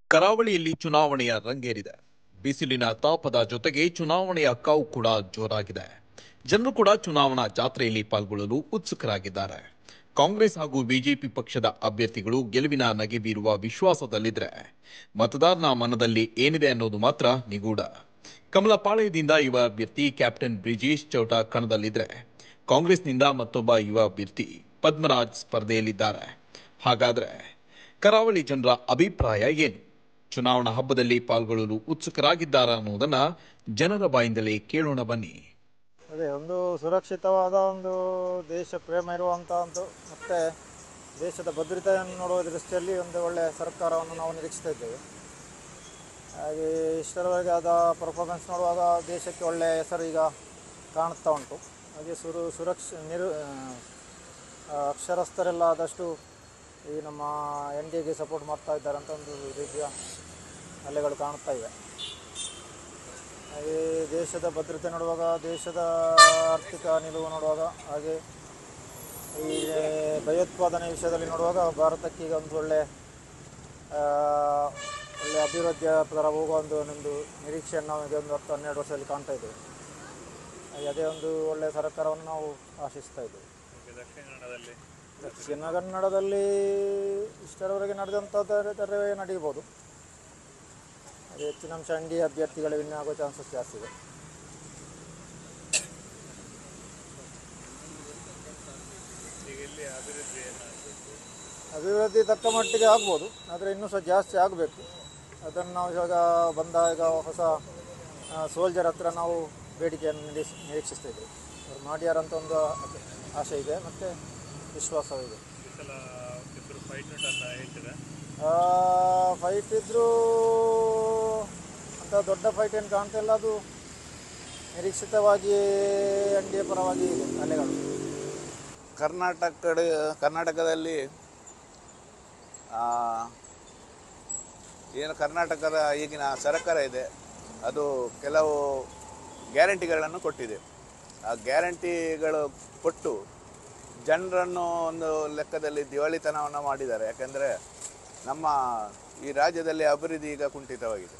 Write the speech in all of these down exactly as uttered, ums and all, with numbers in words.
ಕರಾವಳಿಯಲ್ಲಿ ಚುನಾವಣೆಯ ರಂಗೇರಿದೆ. ಬಿಸಿಲಿನ ತಾಪದ ಜೊತೆಗೆ ಚುನಾವಣೆಯ ಕಾವು ಕೂಡ ಜೋರಾಗಿದೆ. ಜನರು ಕೂಡ ಚುನಾವಣಾ ಜಾತ್ರೆಯಲ್ಲಿ ಪಾಲ್ಗೊಳ್ಳಲು ಉತ್ಸುಕರಾಗಿದ್ದಾರೆ. ಕಾಂಗ್ರೆಸ್ ಹಾಗೂ ಬಿಜೆಪಿ ಪಕ್ಷದ ಅಭ್ಯರ್ಥಿಗಳು ಗೆಲುವಿನ ನಗೆ ಬೀರುವ ವಿಶ್ವಾಸದಲ್ಲಿದ್ರೆ, ಮತದಾರನ ಮನದಲ್ಲಿ ಏನಿದೆ ಅನ್ನೋದು ಮಾತ್ರ ನಿಗೂಢ. ಕಮಲಪಾಳ್ಯದಿಂದ ಯುವ ಅಭ್ಯರ್ಥಿ ಕ್ಯಾಪ್ಟನ್ ಬ್ರಿಜೇಶ್ ಚೌಟ ಕಣದಲ್ಲಿದ್ರೆ, ಕಾಂಗ್ರೆಸ್ನಿಂದ ಮತ್ತೊಬ್ಬ ಯುವ ಅಭ್ಯರ್ಥಿ ಪದ್ಮರಾಜ್ ಸ್ಪರ್ಧೆಯಲ್ಲಿದ್ದಾರೆ. ಹಾಗಾದ್ರೆ ಕರಾವಳಿ ಜನರ ಅಭಿಪ್ರಾಯ ಏನು? ಚುನಾವಣಾ ಹಬ್ಬದಲ್ಲಿ ಪಾಲ್ಗೊಳ್ಳಲು ಉತ್ಸುಕರಾಗಿದ್ದಾರಾ ಅನ್ನೋದನ್ನ ಜನರ ಬಾಯಿಂದಲೇ ಕೇಳೋಣ ಬನ್ನಿ. ಅದೇ ಒಂದು ಸುರಕ್ಷಿತವಾದ ಒಂದು ದೇಶ ಪ್ರೇಮ ಇರುವಂಥ ಒಂದು ಮತ್ತು ದೇಶದ ಭದ್ರತೆಯನ್ನು ನೋಡುವ ದೃಷ್ಟಿಯಲ್ಲಿ ಒಂದು ಒಳ್ಳೆಯ ಸರ್ಕಾರವನ್ನು ನಾವು ನಿರೀಕ್ಷಿಸ್ತಾ ಇದ್ದೇವೆ. ಹಾಗೆ ಇಷ್ಟರವರೆಗೆ ಆದ ಪರ್ಫಾರ್ಮೆನ್ಸ್ ನೋಡುವಾಗ ದೇಶಕ್ಕೆ ಒಳ್ಳೆಯ ಹೆಸರು ಈಗ ಕಾಣುತ್ತಾ ಉಂಟು. ಹಾಗೆ ಸುರು ಸುರಕ್ಷ ನಿರು ಅಕ್ಷರಸ್ಥರೆಲ್ಲ ಆದಷ್ಟು ಈ ನಮ್ಮ ಎನ್ ಡಿ ಎಗೆ ಸಪೋರ್ಟ್ ಮಾಡ್ತಾ ಇದ್ದಾರೆ ಅಂತ ಒಂದು ರೀತಿಯ ಅಲೆಗಳು ಕಾಣುತ್ತಾ ಇವೆ. ಹಾಗೆ ದೇಶದ ಭದ್ರತೆ ನೋಡುವಾಗ, ದೇಶದ ಆರ್ಥಿಕ ನಿಲುವು ನೋಡುವಾಗ, ಹಾಗೆ ಈ ಭಯೋತ್ಪಾದನೆ ವಿಷಯದಲ್ಲಿ ನೋಡುವಾಗ ಭಾರತಕ್ಕೆ ಈಗ ಒಂದು ಒಳ್ಳೆ ಒಳ್ಳೆಯ ಅಭಿವೃದ್ಧಿಯ ಥರ ಹೋಗುವ ಒಂದು ಒಂದು ನಿರೀಕ್ಷೆಯನ್ನು ನಾವು ಈಗ ಒಂದು ಹತ್ತು ಹನ್ನೆರಡು ವರ್ಷದಲ್ಲಿ ಕಾಣ್ತಾ ಇದ್ದೇವೆ. ಹಾಗೆ ಅದೇ ಒಂದು ಒಳ್ಳೆಯ ಸರ್ಕಾರವನ್ನು ನಾವು ಆಶಿಸ್ತಾ ಇದ್ದೇವೆ. ದಕ್ಷಿಣ ಕನ್ನಡದಲ್ಲಿ ಇಷ್ಟರವರೆಗೆ ನಡೆದಂಥದ್ದರೆ ನಡೆಯಬಹುದು. ಅದೇ ಹೆಚ್ಚಿನ ಅಂಶ ಎನ್ ಡಿ ಎ ಅಭ್ಯರ್ಥಿಗಳು ವಿನ್ ಆಗೋ ಚಾನ್ಸಸ್ ಜಾಸ್ತಿ ಇದೆ. ಅಭಿವೃದ್ಧಿ ತಕ್ಕ ಮಟ್ಟಿಗೆ ಆಗ್ಬೋದು, ಆದರೆ ಇನ್ನೂ ಸಹ ಜಾಸ್ತಿ ಆಗಬೇಕು. ಅದನ್ನು ನಾವು ಇವಾಗ ಬಂದ ಈಗ ಹೊಸ ಸೋಲ್ಜರ್ ಹತ್ರ ನಾವು ಬೇಡಿಕೆಯನ್ನು ನಿರೀಕ್ಷ ನಿರೀಕ್ಷಿಸ್ತಾ ಇದ್ದೇವೆ. ಅವ್ರು ಮಾಡ್ಯಾರ ಅಂತ ಒಂದು ಆಶೆ ಇದೆ ಮತ್ತು ವಿಶ್ವಾಸವಿದೆ. ಫೈಟ್ ಇದ್ದರೂ ಅಂತ ದೊಡ್ಡ ಫೈಟ್ ಏನು ಕಾಣ್ತಾ ಇಲ್ಲ. ಅದು ನಿರೀಕ್ಷಿತವಾಗಿ ಎನ್ ಡಿ ಎ ಪರವಾಗಿ ಇದೆ ಅಲೆಗಳು. ಕರ್ನಾಟಕ ಕರ್ನಾಟಕದಲ್ಲಿ ಏನು ಕರ್ನಾಟಕದ ಈಗಿನ ಸರ್ಕಾರ ಇದೆ, ಅದು ಕೆಲವು ಗ್ಯಾರಂಟಿಗಳನ್ನು ಕೊಟ್ಟಿದೆ. ಆ ಗ್ಯಾರಂಟಿಗಳು ಕೊಟ್ಟು ಜನರನ್ನು ಒಂದು ಲೆಕ್ಕದಲ್ಲಿ ದಿವಾಳಿತನವನ್ನು ಮಾಡಿದ್ದಾರೆ. ಯಾಕೆಂದರೆ ನಮ್ಮ ಈ ರಾಜ್ಯದಲ್ಲಿ ಅಭಿವೃದ್ಧಿ ಈಗ ಕುಂಠಿತವಾಗಿದೆ.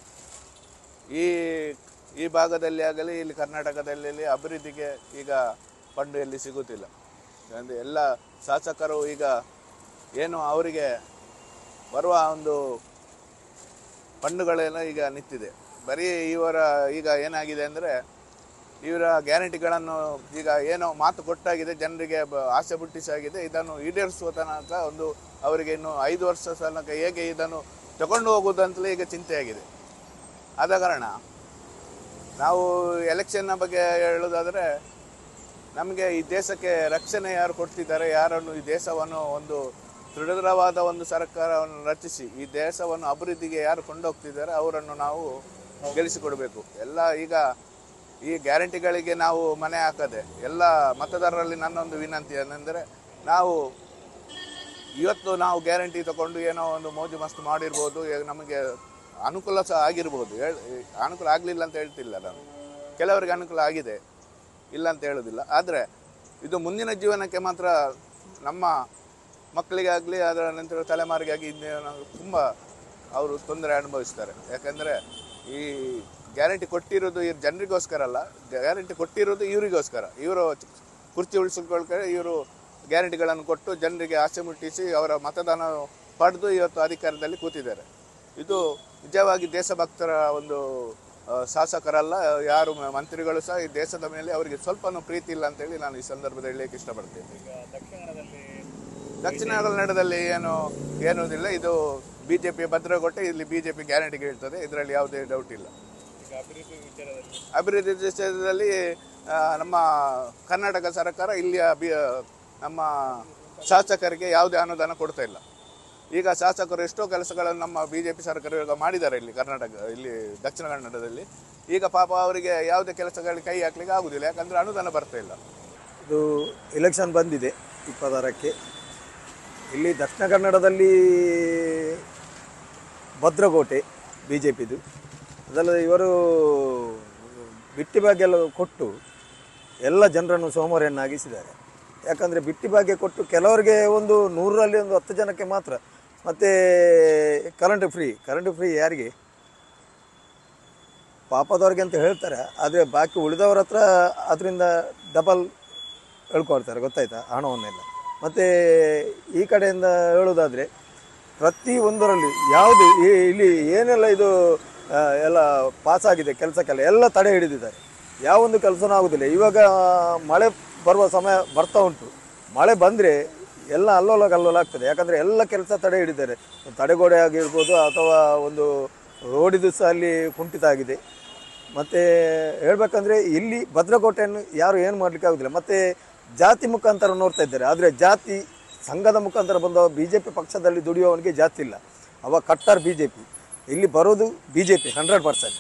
ಈ ಈ ಭಾಗದಲ್ಲಿ ಆಗಲಿ ಇಲ್ಲಿ ಕರ್ನಾಟಕದಲ್ಲಿ ಅಭಿವೃದ್ಧಿಗೆ ಈಗ ಫಂಡ್ ಎಲ್ಲಿ ಸಿಗುತ್ತಿಲ್ಲ. ಅಂದರೆ ಎಲ್ಲ ಶಾಸಕರು ಈಗ ಏನು ಅವರಿಗೆ ಬರುವ ಒಂದು ಫಂಡ್ಗಳೆಲ್ಲ ಈಗ ನಿಂತಿದೆ. ಬರೀ ಇವರ ಈಗ ಏನಾಗಿದೆ ಅಂದರೆ ಇವರ ಗ್ಯಾರಂಟಿಗಳನ್ನು ಈಗ ಏನೋ ಮಾತು ಕೊಟ್ಟಾಗಿದೆ, ಜನರಿಗೆ ಆಸೆ ಹುಟ್ಟಿಸಾಗಿದೆ. ಇದನ್ನು ಈಡೇರಿಸುವ ತನಕ ಒಂದು ಅವರಿಗೆ ಇನ್ನು ಐದು ವರ್ಷ ತನಕ ಹೇಗೆ ಇದನ್ನು ತಗೊಂಡು ಹೋಗುವುದಂತಲೇ ಈಗ ಚಿಂತೆಯಾಗಿದೆ. ಆದ ಕಾರಣ ನಾವು ಎಲೆಕ್ಷನ್ನ ಬಗ್ಗೆ ಹೇಳೋದಾದರೆ, ನಮಗೆ ಈ ದೇಶಕ್ಕೆ ರಕ್ಷಣೆ ಯಾರು ಕೊಡ್ತಿದ್ದಾರೆ, ಯಾರನ್ನು ಈ ದೇಶವನ್ನು ಒಂದು ದೃಢವಾದ ಒಂದು ಸರ್ಕಾರವನ್ನು ರಚಿಸಿ ಈ ದೇಶವನ್ನು ಅಭಿವೃದ್ಧಿಗೆ ಯಾರು ಕೊಂಡೋಗ್ತಿದ್ದಾರೆ ಅವರನ್ನು ನಾವು ಗೆಲ್ಲಿಸಿಕೊಡಬೇಕು. ಎಲ್ಲ ಈಗ ಈ ಗ್ಯಾರಂಟಿಗಳಿಗೆ ನಾವು ಮನೆ ಹಾಕದೆ ಎಲ್ಲ ಮತದಾರರಲ್ಲಿ ನನ್ನೊಂದು ವಿನಂತಿ ಏನೆಂದರೆ, ನಾವು ಇವತ್ತು ನಾವು ಗ್ಯಾರಂಟಿ ತಗೊಂಡು ಏನೋ ಒಂದು ಮೋಜು ಮಸ್ತು ಮಾಡಿರ್ಬೋದು, ನಮಗೆ ಅನುಕೂಲ ಸಹ ಆಗಿರ್ಬೋದು. ಅನುಕೂಲ ಆಗಲಿಲ್ಲ ಅಂತ ಹೇಳ್ತಿಲ್ಲ ನಾನು, ಕೆಲವರಿಗೆ ಅನುಕೂಲ ಆಗಿದೆ, ಇಲ್ಲ ಅಂತ ಹೇಳೋದಿಲ್ಲ. ಆದರೆ ಇದು ಮುಂದಿನ ಜೀವನಕ್ಕೆ ಮಾತ್ರ ನಮ್ಮ ಮಕ್ಕಳಿಗಾಗಲಿ ಅದರ ನಂತರ ತಲೆಮಾರಿಗಾಗಿ ಇನ್ನೇನು ತುಂಬ ಅವರು ತೊಂದರೆ ಅನುಭವಿಸ್ತಾರೆ. ಯಾಕೆಂದರೆ ಈ ಗ್ಯಾರಂಟಿ ಕೊಟ್ಟಿರೋದು ಇವ್ರು ಜನರಿಗೋಸ್ಕರ ಅಲ್ಲ, ಗ್ಯಾರಂಟಿ ಕೊಟ್ಟಿರೋದು ಇವರಿಗೋಸ್ಕರ. ಇವರು ಕುರ್ಚಿ ಉಳಿಸ್ಕೊಳ್ತಾರೆ, ಇವರು ಗ್ಯಾರಂಟಿಗಳನ್ನು ಕೊಟ್ಟು ಜನರಿಗೆ ಆಸೆ ಮುಟ್ಟಿಸಿ ಅವರ ಮತದಾನ ಪಡೆದು ಇವತ್ತು ಅಧಿಕಾರದಲ್ಲಿ ಕೂತಿದ್ದಾರೆ. ಇದು ನಿಜವಾಗಿ ದೇಶಭಕ್ತರ ಒಂದು ಶಾಸಕರಲ್ಲ, ಯಾರು ಮಂತ್ರಿಗಳು ಸಹ ಈ ದೇಶದ ಮೇಲೆ ಅವರಿಗೆ ಸ್ವಲ್ಪನೂ ಪ್ರೀತಿ ಇಲ್ಲ ಅಂತೇಳಿ ನಾನು ಈ ಸಂದರ್ಭದಲ್ಲಿ ಹೇಳಲಿಕ್ಕೆ ಇಷ್ಟಪಡ್ತೇನೆ. ದಕ್ಷಿಣ ಕನ್ನಡದಲ್ಲಿ ಏನು ಏನೂದಿಲ್ಲ, ಇದು ಬಿ ಜೆ ಪಿ ಭದ್ರಕೋಟೆ, ಇಲ್ಲಿ ಬಿ ಜೆ ಪಿ ಗ್ಯಾರಂಟಿಗೆ ಹೇಳ್ತದೆ, ಇದರಲ್ಲಿ ಯಾವುದೇ ಡೌಟ್ ಇಲ್ಲ. ಅಭಿವೃದ್ಧಿ ವಿಷಯದಲ್ಲಿ ನಮ್ಮ ಕರ್ನಾಟಕ ಸರ್ಕಾರ ಇಲ್ಲಿಯ ಬಿ ನಮ್ಮ ಶಾಸಕರಿಗೆ ಯಾವುದೇ ಅನುದಾನ ಕೊಡ್ತಾ ಇಲ್ಲ. ಈಗ ಶಾಸಕರು ಎಷ್ಟೋ ಕೆಲಸಗಳನ್ನು ನಮ್ಮ ಬಿ ಜೆ ಪಿ ಸರ್ಕಾರ ಈಗ ಮಾಡಿದ್ದಾರೆ ಇಲ್ಲಿ ಕರ್ನಾಟಕ, ಇಲ್ಲಿ ದಕ್ಷಿಣ ಕನ್ನಡದಲ್ಲಿ. ಈಗ ಪಾಪ ಅವರಿಗೆ ಯಾವುದೇ ಕೆಲಸಗಳಿಗೆ ಕೈ ಹಾಕ್ಲಿಕ್ಕೆ ಆಗುದಿಲ್ಲ, ಯಾಕಂದರೆ ಅನುದಾನ ಬರ್ತಾ ಇಲ್ಲ. ಇದು ಎಲೆಕ್ಷನ್ ಬಂದಿದೆ ಇಪ್ಪತ್ತಾರಕ್ಕೆ. ಇಲ್ಲಿ ದಕ್ಷಿಣ ಕನ್ನಡದಲ್ಲಿ ಭದ್ರಕೋಟೆ ಬಿ ಜೆ ಪಿದು. ಅದಲ್ಲದೆ ಇವರು ಬಿಟ್ಟಿ ಭಾಗ್ಯ ಎಲ್ಲ ಕೊಟ್ಟು ಎಲ್ಲ ಜನರನ್ನು ಸೋಮಾರಿಯನ್ನಾಗಿಸಿದ್ದಾರೆ. ಯಾಕಂದರೆ ಬಿಟ್ಟಿ ಭಾಗ್ಯ ಕೊಟ್ಟು ಕೆಲವರಿಗೆ ಒಂದು ನೂರರಲ್ಲಿ ಒಂದು ಹತ್ತು ಜನಕ್ಕೆ ಮಾತ್ರ ಮತ್ತು ಕರೆಂಟ್ ಫ್ರೀ ಕರೆಂಟ್ ಫ್ರೀ ಯಾರಿಗೆ? ಪಾಪದವ್ರಿಗೆ ಅಂತ ಹೇಳ್ತಾರೆ, ಆದರೆ ಬಾಕಿ ಉಳಿದವ್ರ ಹತ್ರ ಅದರಿಂದ ಡಬಲ್ ಹೇಳ್ಕೊಳ್ತಾರೆ, ಗೊತ್ತಾಯ್ತಾ, ಹಣವನ್ನೆಲ್ಲ. ಮತ್ತು ಈ ಕಡೆಯಿಂದ ಹೇಳೋದಾದರೆ ಪ್ರತಿ ಒಂದರಲ್ಲಿ ಯಾವುದು ಇಲ್ಲಿ ಏನೆಲ್ಲ ಇದು ಎಲ್ಲ ಪಾಸಾಗಿದೆ ಕೆಲಸಕ್ಕೆಲ್ಲ ಎಲ್ಲ ತಡೆ ಹಿಡಿದಿದ್ದಾರೆ. ಯಾವೊಂದು ಕೆಲಸನೂ ಆಗೋದಿಲ್ಲ. ಇವಾಗ ಮಳೆ ಬರುವ ಸಮಯ ಬರ್ತಾ ಉಂಟು. ಮಳೆ ಬಂದರೆ ಎಲ್ಲ ಅಲ್ಲೋಲ ಕಲ್ಲೋಲ ಆಗ್ತದೆ. ಯಾಕಂದರೆ ಎಲ್ಲ ಕೆಲಸ ತಡೆ ಹಿಡಿದ್ದಾರೆ. ತಡೆಗೋಡೆ ಆಗಿರ್ಬೋದು ಅಥವಾ ಒಂದು ರೋಡಿದು ಸಹ ಅಲ್ಲಿ ಕುಂಠಿತ ಆಗಿದೆ. ಮತ್ತು ಹೇಳಬೇಕಂದ್ರೆ ಇಲ್ಲಿ ಭದ್ರಕೋಟೆಯನ್ನು ಯಾರು ಏನು ಮಾಡಲಿಕ್ಕೆ ಆಗೋದಿಲ್ಲ. ಮತ್ತು ಜಾತಿ ಮುಖಾಂತರ ನೋಡ್ತಾ ಇದ್ದಾರೆ. ಆದರೆ ಜಾತಿ ಸಂಘದ ಮುಖಾಂತರ ಬಂದ ಬಿ ಜೆ ಪಿ ಪಕ್ಷದಲ್ಲಿ ದುಡಿಯೋವನಿಗೆ ಜಾತಿ ಇಲ್ಲ. ಅವ ಕಟ್ಟರ್ ಬಿ ಜೆ ಪಿ. ಇಲ್ಲಿ ಬರೋದು B J P hundred percent.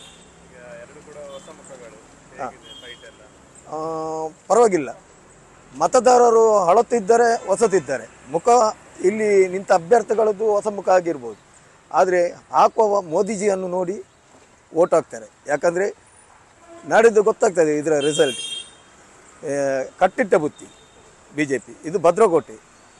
ಪರವಾಗಿಲ್ಲ, ಮತದಾರರು ಹಳತ್ತಿದ್ದಾರೆ, ಹೊಸತಿದ್ದಾರೆ. ಮುಖ ಇಲ್ಲಿ ನಿಂತ ಅಭ್ಯರ್ಥಿಗಳದ್ದು ಹೊಸ ಮುಖ ಆಗಿರ್ಬೋದು. ಆದರೆ ಹಾಕುವ ಮೋದಿಜಿಯನ್ನು ನೋಡಿ ಓಟ್ ಹಾಕ್ತಾರೆ. ಯಾಕಂದರೆ ನಾಡಿದ್ದು ಗೊತ್ತಾಗ್ತದೆ ಇದರ ರಿಸಲ್ಟ್. ಕಟ್ಟಿಟ್ಟ ಬುತ್ತಿ ಬಿ ಜೆ ಪಿ. ಇದು ಭದ್ರಕೋಟೆ.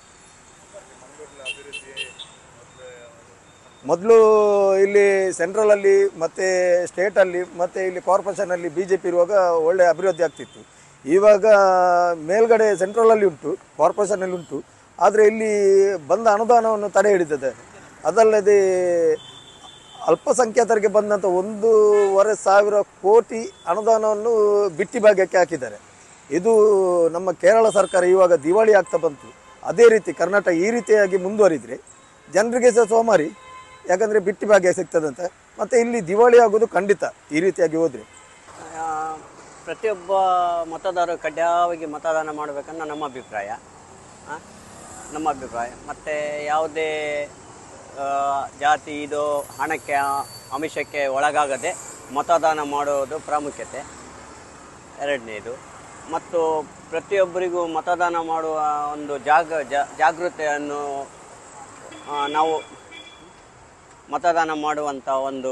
ಮೊದಲು ಇಲ್ಲಿ ಸೆಂಟ್ರಲಲ್ಲಿ ಮತ್ತು ಸ್ಟೇಟಲ್ಲಿ ಮತ್ತು ಇಲ್ಲಿ ಕಾರ್ಪೊರೇಷನಲ್ಲಿ ಬಿ ಜೆ ಪಿ ಇರುವಾಗ ಒಳ್ಳೆಯ ಅಭಿವೃದ್ಧಿ ಆಗ್ತಿತ್ತು. ಇವಾಗ ಮೇಲ್ಗಡೆ ಸೆಂಟ್ರಲಲ್ಲಿ ಉಂಟು, ಕಾರ್ಪೊರೇಷನಲ್ಲಿ ಉಂಟು, ಆದರೆ ಇಲ್ಲಿ ಬಂದ ಅನುದಾನವನ್ನು ತಡೆ ಹಿಡಿದಿದೆ. ಅದಲ್ಲದೆ ಅಲ್ಪಸಂಖ್ಯಾತರಿಗೆ ಬಂದಂಥ ಒಂದೂವರೆ ಸಾವಿರ ಕೋಟಿ ಅನುದಾನವನ್ನು ಬಿಟ್ಟಿ ಭಾಗ್ಯಕ್ಕೆ ಹಾಕಿದ್ದಾರೆ. ಇದು ನಮ್ಮ ಕೇರಳ ಸರ್ಕಾರ ಇವಾಗ ದಿವಾಳಿ ಆಗ್ತಾ ಬಂತು. ಅದೇ ರೀತಿ ಕರ್ನಾಟಕ ಈ ರೀತಿಯಾಗಿ ಮುಂದುವರಿದರೆ ಜನರಿಗೆ ಸಹ ಸೋಮಾರಿ. ಯಾಕಂದರೆ ಬಿಟ್ಟಿ ಭಾಗ್ಯ ಸಿಗ್ತದಂತೆ. ಮತ್ತು ಇಲ್ಲಿ ದಿವಾಳಿ ಆಗೋದು ಖಂಡಿತ ಈ ರೀತಿಯಾಗಿ ಹೋದರೆ. ಪ್ರತಿಯೊಬ್ಬ ಮತದಾರರು ಕಡ್ಡಾಯವಾಗಿ ಮತದಾನ ಮಾಡಬೇಕನ್ನೋ ನಮ್ಮ ಅಭಿಪ್ರಾಯ ನಮ್ಮ ಅಭಿಪ್ರಾಯ ಮತ್ತು ಯಾವುದೇ ಜಾತಿ ಇದು ಹಣಕ್ಕೆ ಅಂಶಕ್ಕೆ ಒಳಗಾಗದೆ ಮತದಾನ ಮಾಡೋದು ಪ್ರಾಮುಖ್ಯತೆ. ಎರಡನೇದು, ಮತ್ತು ಪ್ರತಿಯೊಬ್ಬರಿಗೂ ಮತದಾನ ಮಾಡುವ ಒಂದು ಜಾಗ ಜಾಗೃತೆಯನ್ನು ನಾವು ಮತದಾನ ಮಾಡುವಂಥ ಒಂದು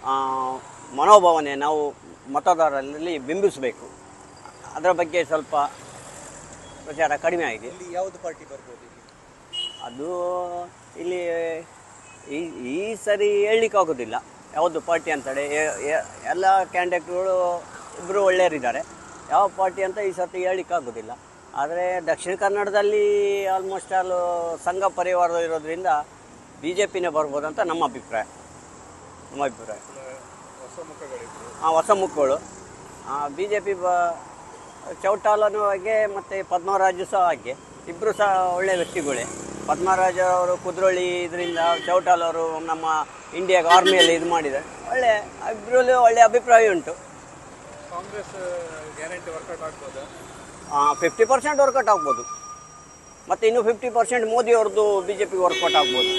ಮನೋಭಾವನೆ ನಾವು ಮತದಾರರಲ್ಲಿ ಬಿಂಬಿಸಬೇಕು. ಅದರ ಬಗ್ಗೆ ಸ್ವಲ್ಪ ಪ್ರಚಾರ ಕಡಿಮೆ ಆಗಿದೆ. ಇಲ್ಲಿ ಯಾವುದು ಪಾರ್ಟಿ ಬರ್ಬೋದು? ಅದು ಇಲ್ಲಿ ಈ ಈ ಸರಿ ಹೇಳಲಿಕ್ಕೆ ಆಗೋದಿಲ್ಲ ಯಾವುದು ಪಾರ್ಟಿ ಅಂತೇಳಿ. ಎಲ್ಲ ಕ್ಯಾಂಡಿಡೇಟ್ಗಳು ಇಬ್ಬರು ಒಳ್ಳೆಯರಿದ್ದಾರೆ. ಯಾವ ಪಾರ್ಟಿ ಅಂತ ಈ ಸರ್ತಿ ಹೇಳಲಿಕ್ಕೆ ಆಗೋದಿಲ್ಲ. ಆದರೆ ದಕ್ಷಿಣ ಕನ್ನಡದಲ್ಲಿ ಆಲ್ಮೋಸ್ಟ್ ಆಲ್ ಸಂಘ ಪರಿವಾರ ಇರೋದ್ರಿಂದ ಬಿ ಜೆ ಪಿನೇ ಬರ್ಬೋದು ಅಂತ ನಮ್ಮ ಅಭಿಪ್ರಾಯ ನಮ್ಮ ಅಭಿಪ್ರಾಯ ಹಾಂ, ಹೊಸ ಮುಖಗಳು. ಬಿ ಜೆ ಪಿ ಬ ಚೌಟಾಲನೂ ಹಾಗೆ ಮತ್ತು ಪದ್ಮರಾಜು ಸಹ ಹಾಗೆ, ಇಬ್ಬರು ಸಹ ಒಳ್ಳೆಯ ವ್ಯಕ್ತಿಗಳೇ. ಪದ್ಮರಾಜ ಅವರು ಕುದ್ರೋಳಿ ಇದರಿಂದ, ಚೌಟಾಲ್ ಅವರು ನಮ್ಮ ಇಂಡಿಯಾ ಆರ್ಮಿಯಲ್ಲಿ ಇದು ಮಾಡಿದ್ದಾರೆ. ಒಳ್ಳೆ ಇಬ್ಬರಲ್ಲೂ ಒಳ್ಳೆಯ ಅಭಿಪ್ರಾಯ ಉಂಟು. ಕಾಂಗ್ರೆಸ್ ಗ್ಯಾರಂಟಿ ವರ್ಕೌಟ್ ಆಗ್ಬೋದಾ? ಹಾಂ, ಫಿಫ್ಟಿ ಪರ್ಸೆಂಟ್ ವರ್ಕೌಟ್ ಆಗ್ಬೋದು. ಮತ್ತು ಇನ್ನೂ ಫಿಫ್ಟಿ ಪರ್ಸೆಂಟ್ ಮೋದಿ ಅವ್ರದ್ದು ಬಿ ಜೆ ಪಿಗೆ ವರ್ಕೌಟ್ ಆಗ್ಬೋದು.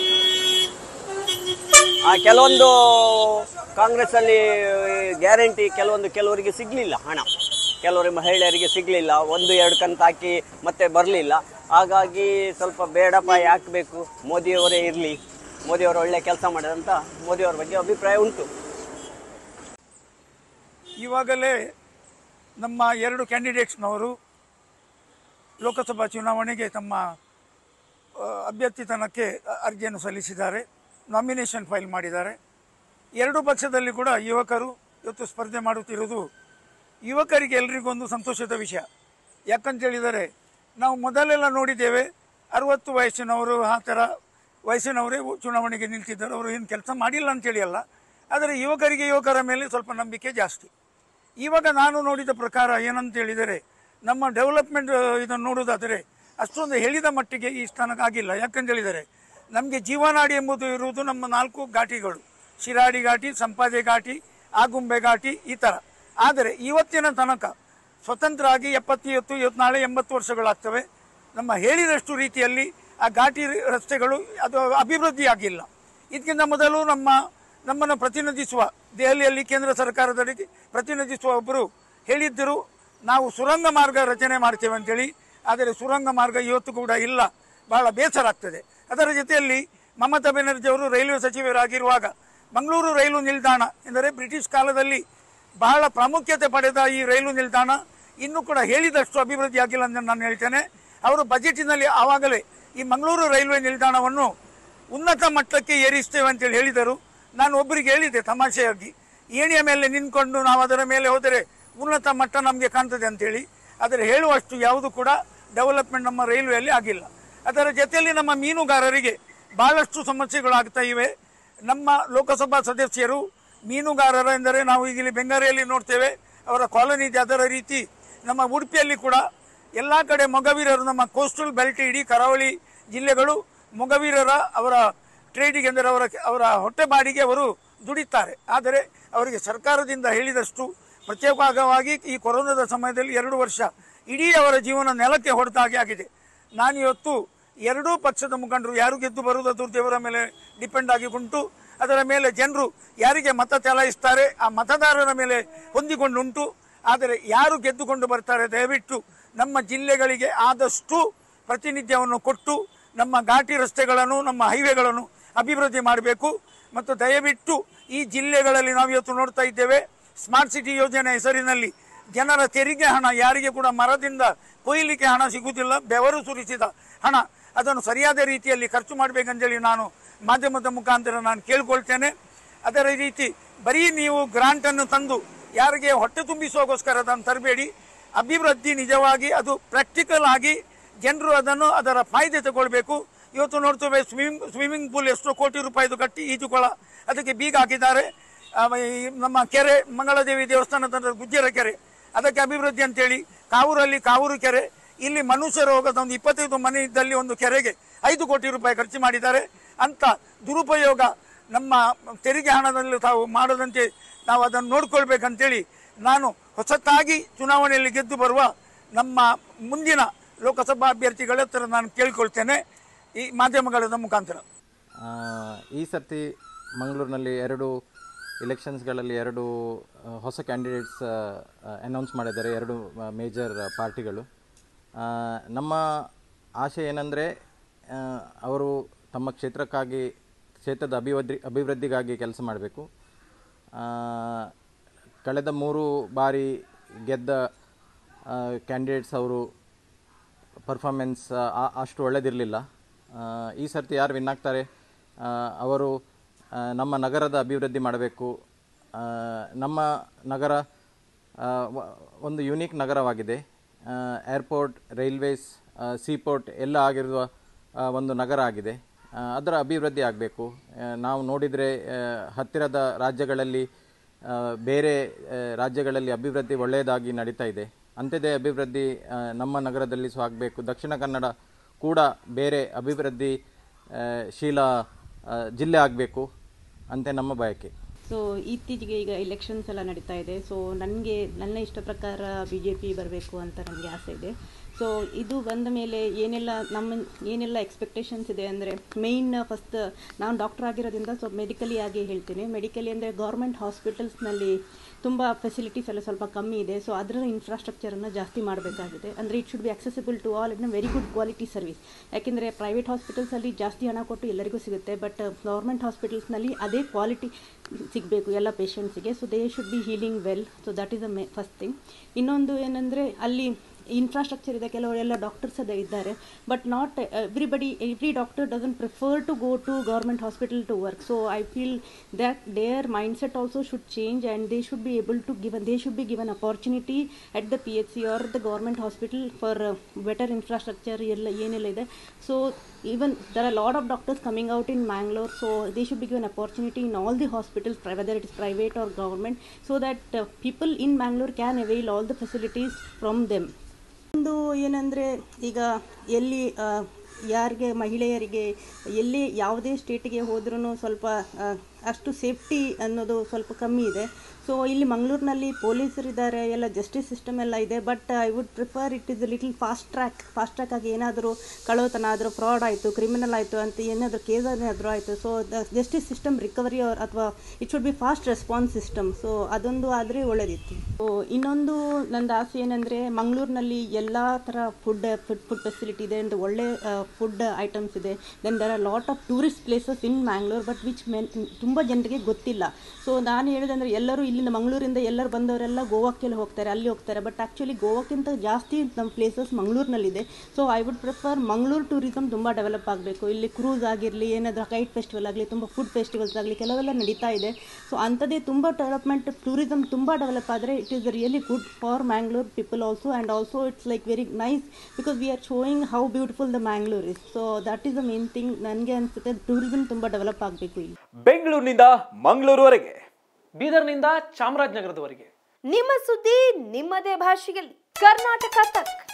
ಕೆಲವೊಂದು ಕಾಂಗ್ರೆಸ್ಸಲ್ಲಿ ಗ್ಯಾರಂಟಿ ಕೆಲವೊಂದು ಕೆಲವರಿಗೆ ಸಿಗಲಿಲ್ಲ ಹಣ, ಕೆಲವರಿಗೆ ಮಹಿಳೆಯರಿಗೆ ಸಿಗಲಿಲ್ಲ, ಒಂದು ಎರಡು ಕಂತು ಹಾಕಿ ಮತ್ತೆ ಬರಲಿಲ್ಲ. ಹಾಗಾಗಿ ಸ್ವಲ್ಪ ಬೇಡಪ್ಪ ಯಾಕಬೇಕು, ಮೋದಿಯವರೇ ಇರಲಿ, ಮೋದಿಯವರು ಒಳ್ಳೆ ಕೆಲಸ ಮಾಡಿದಂತ ಮೋದಿಯವರ ಬಗ್ಗೆ ಅಭಿಪ್ರಾಯ ಉಂಟು. ಇವಾಗಲೇ ನಮ್ಮ ಎರಡು ಕ್ಯಾಂಡಿಡೇಟ್ಸ್ನವರು ಲೋಕಸಭಾ ಚುನಾವಣೆಗೆ ತಮ್ಮ ಅಭ್ಯರ್ಥಿತನಕ್ಕೆ ಅರ್ಜಿಯನ್ನು ಸಲ್ಲಿಸಿದ್ದಾರೆ, ನಾಮಿನೇಷನ್ ಫೈಲ್ ಮಾಡಿದ್ದಾರೆ. ಎರಡೂ ಪಕ್ಷದಲ್ಲಿ ಕೂಡ ಯುವಕರು ಇವತ್ತು ಸ್ಪರ್ಧೆ ಮಾಡುತ್ತಿರುವುದು ಯುವಕರಿಗೆ ಎಲ್ರಿಗೊಂದು ಸಂತೋಷದ ವಿಷಯ. ಯಾಕಂತೇಳಿದರೆ ನಾವು ಮೊದಲೆಲ್ಲ ನೋಡಿದ್ದೇವೆ, ಅರುವತ್ತು ವಯಸ್ಸಿನವರು ಆ ಥರ ವಯಸ್ಸಿನವರೇ ಚುನಾವಣೆಗೆ ನಿಲ್ತಿದ್ದರು. ಅವರು ಏನು ಕೆಲಸ ಮಾಡಿಲ್ಲ ಅಂತೇಳಿ ಅಲ್ಲ, ಆದರೆ ಯುವಕರಿಗೆ ಯುವಕರ ಮೇಲೆ ಸ್ವಲ್ಪ ನಂಬಿಕೆ ಜಾಸ್ತಿ. ಇವಾಗ ನಾನು ನೋಡಿದ ಪ್ರಕಾರ ಏನಂತೇಳಿದರೆ, ನಮ್ಮ ಡೆವಲಪ್ಮೆಂಟ್ ಇದನ್ನು ನೋಡೋದಾದರೆ ಅಷ್ಟೊಂದು ಹೇಳಿದ ಮಟ್ಟಿಗೆ ಈ ಸ್ಥಾನಕ್ಕೆ ಆಗಿಲ್ಲ. ಯಾಕಂತೇಳಿದರೆ ನಮಗೆ ಜೀವನಾಡಿ ಎಂಬುದು ಇರುವುದು ನಮ್ಮ ನಾಲ್ಕು ಘಾಟಿಗಳು, ಶಿರಾಡಿ ಘಾಟಿ, ಸಂಪಾಜೆ ಘಾಟಿ, ಆಗುಂಬೆ ಘಾಟಿ, ಈ ಥರ. ಆದರೆ ಇವತ್ತಿನ ತನಕ ಸ್ವತಂತ್ರ ಆಗಿ ಎಪ್ಪತ್ತಿವತ್ತು ಇವತ್ತು ನಾಳೆ ಎಂಬತ್ತು ವರ್ಷಗಳಾಗ್ತವೆ. ನಮ್ಮ ಹೇಳಿದಷ್ಟು ರೀತಿಯಲ್ಲಿ ಆ ಘಾಟಿ ರಸ್ತೆಗಳು ಅದು ಅಭಿವೃದ್ಧಿ ಆಗಿಲ್ಲ. ಇದಕ್ಕಿಂತ ಮೊದಲು ನಮ್ಮ ನಮ್ಮನ್ನು ಪ್ರತಿನಿಧಿಸುವ ದೆಹಲಿಯಲ್ಲಿ ಕೇಂದ್ರ ಸರ್ಕಾರದೊಳಗೆ ಪ್ರತಿನಿಧಿಸುವ ಒಬ್ಬರು ಹೇಳಿದ್ದರು, ನಾವು ಸುರಂಗ ಮಾರ್ಗ ರಚನೆ ಮಾಡ್ತೇವೆ ಅಂತೇಳಿ. ಆದರೆ ಸುರಂಗ ಮಾರ್ಗ ಇವತ್ತು ಕೂಡ ಇಲ್ಲ, ಬಹಳ ಬೇಸರ ಆಗ್ತದೆ. ಅದರ ಜೊತೆಯಲ್ಲಿ ಮಮತಾ ಬೆನರ್ಜಿ ಅವರು ರೈಲ್ವೆ ಸಚಿವರಾಗಿರುವಾಗ ಮಂಗಳೂರು ರೈಲು ನಿಲ್ದಾಣ ಎಂದರೆ ಬ್ರಿಟಿಷ್ ಕಾಲದಲ್ಲಿ ಬಹಳ ಪ್ರಾಮುಖ್ಯತೆ ಪಡೆದ ಈ ರೈಲು ನಿಲ್ದಾಣ ಇನ್ನೂ ಕೂಡ ಹೇಳಿದಷ್ಟು ಅಭಿವೃದ್ಧಿ ಆಗಿಲ್ಲ ಅಂತ ನಾನು ಹೇಳ್ತೇನೆ. ಅವರು ಬಜೆಟಿನಲ್ಲಿ ಆವಾಗಲೇ ಈ ಮಂಗಳೂರು ರೈಲ್ವೆ ನಿಲ್ದಾಣವನ್ನು ಉನ್ನತ ಮಟ್ಟಕ್ಕೆ ಏರಿಸ್ತೇವೆ ಅಂತೇಳಿ ಹೇಳಿದರು. ನಾನು ಒಬ್ಬರಿಗೆ ಹೇಳಿದ್ದೆ ತಮಾಷೆಯಾಗಿ, ಏಣಿಯ ಮೇಲೆ ನಿಂತ್ಕೊಂಡು ನಾವು ಅದರ ಮೇಲೆ ಹೋದರೆ ಉನ್ನತ ಮಟ್ಟ ನಮಗೆ ಕಾಣ್ತದೆ ಅಂತೇಳಿ. ಆದರೆ ಹೇಳುವಷ್ಟು ಯಾವುದು ಕೂಡ ಡೆವಲಪ್ಮೆಂಟ್ ನಮ್ಮ ರೈಲ್ವೆಯಲ್ಲಿ ಆಗಿಲ್ಲ. ಅದರ ಜೊತೆಯಲ್ಲಿ ನಮ್ಮ ಮೀನುಗಾರರಿಗೆ ಭಾಳಷ್ಟು ಸಮಸ್ಯೆಗಳಾಗ್ತಾ ಇವೆ. ನಮ್ಮ ಲೋಕಸಭಾ ಸದಸ್ಯರು ಮೀನುಗಾರರ ಎಂದರೆ ನಾವು ಈಗ ಇಲ್ಲಿ ಬೆಂಗಾರಿಯಲ್ಲಿ ನೋಡ್ತೇವೆ, ಅವರ ಕಾಲೋನಿ ಇದೆ. ಅದರ ರೀತಿ ನಮ್ಮ ಉಡುಪಿಯಲ್ಲಿ ಕೂಡ ಎಲ್ಲ ಕಡೆ ಮೊಗವೀರರು, ನಮ್ಮ ಕೋಸ್ಟಲ್ ಬೆಲ್ಟ್ ಇಡೀ ಕರಾವಳಿ ಜಿಲ್ಲೆಗಳು ಮೊಗವೀರರ ಅವರ ಟ್ರೇಡಿಗೆ ಅಂದರೆ ಅವರ ಅವರ ಹೊಟ್ಟೆಪಾಡಿಗೆ ಅವರು ದುಡಿತಾರೆ. ಆದರೆ ಅವರಿಗೆ ಸರ್ಕಾರದಿಂದ ಹೇಳಿದಷ್ಟು ಪ್ರತ್ಯೇಕವಾಗಿ ಈ ಕೊರೋನಾದ ಸಮಯದಲ್ಲಿ ಎರಡು ವರ್ಷ ಇಡೀ ಅವರ ಜೀವನ ನೆಲಕ್ಕೆ ಹೊಡೆದ ಹಾಗೆ ಆಗಿದೆ. ನಾನಿವತ್ತು ಎರಡೂ ಪಕ್ಷದ ಮುಖಂಡರು ಯಾರು ಗೆದ್ದು ಬರುವುದು ಅದು ದೇವರ ಮೇಲೆ ಡಿಪೆಂಡ್ ಆಗಿ ಉಂಟು. ಅದರ ಮೇಲೆ ಜನರು ಯಾರಿಗೆ ಮತ ಚಲಾಯಿಸ್ತಾರೆ ಆ ಮತದಾರರ ಮೇಲೆ ಹೊಂದಿಕೊಂಡುಂಟು. ಆದರೆ ಯಾರು ಗೆದ್ದುಕೊಂಡು ಬರ್ತಾರೆ ದಯವಿಟ್ಟು ನಮ್ಮ ಜಿಲ್ಲೆಗಳಿಗೆ ಆದಷ್ಟು ಪ್ರಾತಿನಿಧ್ಯವನ್ನು ಕೊಟ್ಟು ನಮ್ಮ ಘಾಟಿ ರಸ್ತೆಗಳನ್ನು, ನಮ್ಮ ಹೈವೇಗಳನ್ನು ಅಭಿವೃದ್ಧಿ ಮಾಡಬೇಕು. ಮತ್ತು ದಯವಿಟ್ಟು ಈ ಜಿಲ್ಲೆಗಳಲ್ಲಿ ನಾವು ಇವತ್ತು ನೋಡ್ತಾ ಇದ್ದೇವೆ, ಸ್ಮಾರ್ಟ್ ಸಿಟಿ ಯೋಜನೆ ಹೆಸರಿನಲ್ಲಿ ಜನರ ತೆರಿಗೆ ಹಣ ಯಾರಿಗೆ ಕೂಡ ಮರದಿಂದ ಕೊಯ್ಲಿಕ್ಕೆ ಹಣ ಸಿಗುವುದಿಲ್ಲ. ಬೆವರು ಸುರಿಸಿದ ಹಣ ಅದನ್ನು ಸರಿಯಾದ ರೀತಿಯಲ್ಲಿ ಖರ್ಚು ಮಾಡಬೇಕಂತೇಳಿ ನಾನು ಮಾಧ್ಯಮದ ಮುಖಾಂತರ ನಾನು ಕೇಳ್ಕೊಳ್ತೇನೆ. ಅದರ ರೀತಿ ಬರೀ ನೀವು ಗ್ರಾಂಟನ್ನು ತಂದು ಯಾರಿಗೆ ಹೊಟ್ಟೆ ತುಂಬಿಸುವಗೋಸ್ಕರ ಅದನ್ನು ತರಬೇಡಿ. ಅಭಿವೃದ್ಧಿ ನಿಜವಾಗಿ ಅದು ಪ್ರಾಕ್ಟಿಕಲ್ ಆಗಿ ಜನರು ಅದನ್ನು ಅದರ ಫಾಯ್ದೆ ತಗೊಳ್ಬೇಕು. ಇವತ್ತು ನೋಡ್ತೇವೆ ಸ್ವಿಮ್ಮಿಂಗ್ ಸ್ವಿಮ್ಮಿಂಗ್ ಪೂಲ್ ಎಷ್ಟೋ ಕೋಟಿ ರೂಪಾಯಿದು ಕಟ್ಟಿ ಈಜುಕೊಳ ಅದಕ್ಕೆ ಬೀಗ ಹಾಕಿದ್ದಾರೆ. ನಮ್ಮ ಕೆರೆ ಮಂಗಳದೇವಿ ದೇವಸ್ಥಾನದ ಗುಜ್ಜರ ಕೆರೆ ಅದಕ್ಕೆ ಅಭಿವೃದ್ಧಿ ಅಂತೇಳಿ, ಕಾವೂರಲ್ಲಿ ಕಾವೂರು ಕೆರೆ, ಇಲ್ಲಿ ಮನುಷ್ಯರು ಹೋಗೋದ ಒಂದು ಇಪ್ಪತ್ತೈದು ಮನೆ ಇದ್ದಲ್ಲಿ ಒಂದು ಕೆರೆಗೆ ಐದು ಕೋಟಿ ರೂಪಾಯಿ ಖರ್ಚು ಮಾಡಿದ್ದಾರೆ. ಅಂತ ದುರುಪಯೋಗ ನಮ್ಮ ತೆರಿಗೆ ಹಣದಲ್ಲಿ ತಾವು ಮಾಡದಂತೆ ನಾವು ಅದನ್ನು ನೋಡ್ಕೊಳ್ಬೇಕಂತೇಳಿ ನಾನು ಹೊಸತಾಗಿ ಚುನಾವಣೆಯಲ್ಲಿ ಗೆದ್ದು ಬರುವ ನಮ್ಮ ಮುಂದಿನ ಲೋಕಸಭಾ ಅಭ್ಯರ್ಥಿಗಳ ಹತ್ರ ನಾನು ಕೇಳ್ಕೊಳ್ತೇನೆ ಈ ಮಾಧ್ಯಮಗಳ ಮುಖಾಂತರ. ಈ ಸರ್ತಿ ಮಂಗಳೂರಿನಲ್ಲಿ ಎರಡು ಇಲೆಕ್ಷನ್ಸ್ಗಳಲ್ಲಿ ಎರಡು ಹೊಸ ಕ್ಯಾಂಡಿಡೇಟ್ಸ್ ಅನೌನ್ಸ್ ಮಾಡಿದ್ದಾರೆ, ಎರಡು ಮೇಜರ್ ಪಾರ್ಟಿಗಳು. ನಮ್ಮ ಆಶೆ ಏನಂದರೆ ಅವರು ತಮ್ಮ ಕ್ಷೇತ್ರಕ್ಕಾಗಿ ಕ್ಷೇತ್ರದ ಅಭಿವೃದ್ಧಿ ಅಭಿವೃದ್ಧಿಗಾಗಿ ಕೆಲಸ ಮಾಡಬೇಕು. ಕಳೆದ ಮೂರು ಬಾರಿ ಗೆದ್ದ ಕ್ಯಾಂಡಿಡೇಟ್ಸ್ ಅವರು ಪರ್ಫಾರ್ಮೆನ್ಸ್ ಅಷ್ಟು ಒಳ್ಳೆಯದಿರಲಿಲ್ಲ. ಈ ಸರ್ತಿ ಯಾರು ವಿನ್ ಆಗ್ತಾರೆ ಅವರು ನಮ್ಮ ನಗರದ ಅಭಿವೃದ್ಧಿ ಮಾಡಬೇಕು. ನಮ್ಮ ನಗರ ಒಂದು ಯುನೀಕ್ ನಗರವಾಗಿದೆ. ಏರ್ಪೋರ್ಟ್, ರೈಲ್ವೇಸ್, ಸೀಪೋರ್ಟ್ ಎಲ್ಲ ಆಗಿರುವ ಒಂದು ನಗರ ಆಗಿದೆ. ಅದರ ಅಭಿವೃದ್ಧಿ ಆಗಬೇಕು. ನಾವು ನೋಡಿದರೆ ಹತ್ತಿರದ ರಾಜ್ಯಗಳಲ್ಲಿ, ಬೇರೆ ರಾಜ್ಯಗಳಲ್ಲಿ ಅಭಿವೃದ್ಧಿ ಒಳ್ಳೆಯದಾಗಿ ನಡೀತಾ ಇದೆ. ಅಂಥದ್ದೇ ಅಭಿವೃದ್ಧಿ ನಮ್ಮ ನಗರದಲ್ಲಿ ಸಹ ಆಗಬೇಕು. ದಕ್ಷಿಣ ಕನ್ನಡ ಕೂಡ ಬೇರೆ ಅಭಿವೃದ್ಧಿ ಶೀಲ ಜಿಲ್ಲೆ ಆಗಬೇಕು ಅಂತ ನಮ್ಮ ಬಯಕೆ. ಸೊ ಇತ್ತೀಚೆಗೆ ಈಗ ಎಲೆಕ್ಷನ್ಸ್ ಎಲ್ಲ ನಡೀತಾ ಇದೆ. ಸೊ ನನಗೆ ನನ್ನ ಇಷ್ಟ ಪ್ರಕಾರ ಬಿ ಜೆ ಪಿ ಬರಬೇಕು ಅಂತ ನನಗೆ ಆಸೆ ಇದೆ. ಸೊ ಇದು ಬಂದ ಮೇಲೆ ಏನೆಲ್ಲ ನಮ್ಮ ಏನೆಲ್ಲ ಎಕ್ಸ್ಪೆಕ್ಟೇಷನ್ಸ್ ಇದೆ ಅಂದರೆ, ಮೇಯ್ನ್ ಫಸ್ಟ್ ನಾನು ಡಾಕ್ಟರ್ ಆಗಿರೋದ್ರಿಂದ ಸೊ ಮೆಡಿಕಲಿ ಆಗಿ ಹೇಳ್ತೀನಿ. ಮೆಡಿಕಲಿ ಅಂದರೆ ಗೌರ್ಮೆಂಟ್ ಹಾಸ್ಪಿಟಲ್ಸ್ನಲ್ಲಿ ತುಂಬ ಫೆಸಿಲಿಟೀಸ್ ಎಲ್ಲ ಸ್ವಲ್ಪ ಕಮ್ಮಿ ಇದೆ. ಸೊ ಅದರ ಇನ್ಫ್ರಾಸ್ಟ್ರಕ್ಚರನ್ನು ಜಾಸ್ತಿ ಮಾಡಬೇಕಾಗಿದೆ. ಅಂದರೆ it should be accessible to all in very good quality service. ಯಾಕೆಂದರೆ ಪ್ರೈವೇಟ್ ಹಾಸ್ಪಿಟಲ್ಸಲ್ಲಿ ಜಾಸ್ತಿ ಹಣ ಕೊಟ್ಟು ಎಲ್ಲರಿಗೂ ಸಿಗುತ್ತೆ, ಬಟ್ ಗೌರ್ಮೆಂಟ್ ಹಾಸ್ಪಿಟಲ್ಸ್ನಲ್ಲಿ ಅದೇ ಕ್ವಾಲಿಟಿ ಸಿಗಬೇಕು ಎಲ್ಲ ಪೇಷಂಟ್ಸಿಗೆ. So they should be healing well. So that is the may first thing. ಇನ್ನೊಂದು ಏನಂದರೆ ಅಲ್ಲಿ ಇನ್ಫ್ರಾಸ್ಟ್ರಕ್ಚರ್ ಇದೆ, ಕೆಲವರೆಲ್ಲ ಡಾಕ್ಟರ್ಸ್ ಅದೇ ಇದ್ದಾರೆ, but not everybody every doctor doesn't prefer to go to government hospital to work. So I feel that their mind set also should change and they should be able to given they should be given opportunity at the P H C or the government hospital for better infrastructure ಎಲ್ಲ ಏನೆಲ್ಲ ಇದೆ. So even there are a lot of doctors coming out in Mangalore, so they should be given opportunity in all the hospitals, whether it is private or government, so that uh, people in Mangalore can avail all the facilities from them. ಒಂದು ಏನಂದರೆ, ಈಗ ಎಲ್ಲಿ ಯಾರಿಗೆ ಮಹಿಳೆಯರಿಗೆ ಎಲ್ಲಿ ಯಾವುದೇ ಸ್ಟೇಟಿಗೆ ಹೋದ್ರೂ ಸ್ವಲ್ಪ ಅಷ್ಟು ಸೇಫ್ಟಿ ಅನ್ನೋದು ಸ್ವಲ್ಪ ಕಮ್ಮಿ ಇದೆ. ಸೊ ಇಲ್ಲಿ ಮಂಗಳೂರಿನಲ್ಲಿ ಪೊಲೀಸರಿದ್ದಾರೆ, ಎಲ್ಲ ಜಸ್ಟಿಸ್ ಸಿಸ್ಟಮ್ ಎಲ್ಲ ಇದೆ, but I would prefer it is little fast track fast track ಆಗಿ ಏನಾದರೂ ಕಳ್ಳತನ ಆದರೂ, ಫ್ರಾಡ್ ಆಯಿತು, ಕ್ರಿಮಿನಲ್ ಆಯಿತು ಅಂತ ಏನಾದರೂ ಕೇಸ್ ಏನಾದರೂ ಆಯಿತು, so the justice system recovery ಅವ್ರ ಅಥವಾ it should be fast response system. So ಅದೊಂದು ಆದರೆ ಒಳ್ಳೆಯದಿತ್ತು. ಸೊ ಇನ್ನೊಂದು ನಂದು ಆಸೆ ಏನಂದರೆ, ಮಂಗಳೂರಿನಲ್ಲಿ ಎಲ್ಲ ಥರ ಫುಡ್ ಫುಡ್ ಫುಡ್ ಫೆಸಿಲಿಟಿ ಇದೆ, ಒಂದು ಒಳ್ಳೆ ಫುಡ್ ಐಟಮ್ಸ್ ಇದೆ. Then there are lot of tourist places in Mangalore but which many ತುಂಬ ಜನರಿಗೆ ಗೊತ್ತಿಲ್ಲ. ಸೊ ನಾನು ಹೇಳೋದಂದರೆ ಎಲ್ಲರೂ ಇಲ್ಲಿಂದ ಮಂಗಳೂರಿಂದ ಎಲ್ಲರೂ ಬಂದವರೆಲ್ಲ ಗೋವಾಕ್ಕೆಲ್ಲ ಹೋಗ್ತಾರೆ, ಅಲ್ಲಿ ಹೋಗ್ತಾರೆ. ಬಟ್ ಆ್ಯಕ್ಚುಲಿ ಗೋವಾಕ್ಕಿಂತ ಜಾಸ್ತಿ ನಮ್ಮ ಪ್ಲೇಸಸ್ ಮಂಗಳೂರಿನಲ್ಲಿದೆ. So I would prefer Mangaluru tourism ತುಂಬ ಡೆವಲಪ್ ಆಗಬೇಕು. ಇಲ್ಲಿ ಕ್ರೂಸ್ ಆಗಿರಲಿ, ಏನಾದರೂ ಕೈಟ್ ಫೆಸ್ಟಿವಲ್ ಆಗಲಿ, ತುಂಬ ಫುಡ್ ಫೆಸ್ಟಿವಲ್ಸ್ ಆಗಲಿ ಕೆಲವೆಲ್ಲ ನಡೀತಾ ಇದೆ. ಸೊ ಅಂಥದ್ದೇ ತುಂಬ ಡೆವಲಪ್ಮೆಂಟ್ ಟೂರಿಸಮ್ ತುಂಬ ಡೆವಲಪ್ ಆದರೆ it is really good for Mangalore people also, and also it's like very nice because we are showing how beautiful the Mangalore is. So that is the main thing. ನನಗೆ ಅನಿಸುತ್ತೆ tourism ತುಂಬ develop ಆಗಬೇಕು ಇಲ್ಲಿ. ಬೆಂಗಳೂರಿನಿಂದ ಮಂಗಳೂರುವರೆಗೆ, ಬೀದರ್ನಿಂದ ಚಾಮರಾಜನಗರದವರೆಗೆ ನಿಮ್ಮ ಸುದ್ದಿ ನಿಮ್ಮದೇ ಭಾಷೆಯಲ್ಲಿ ಕರ್ನಾಟಕ ತಕ್.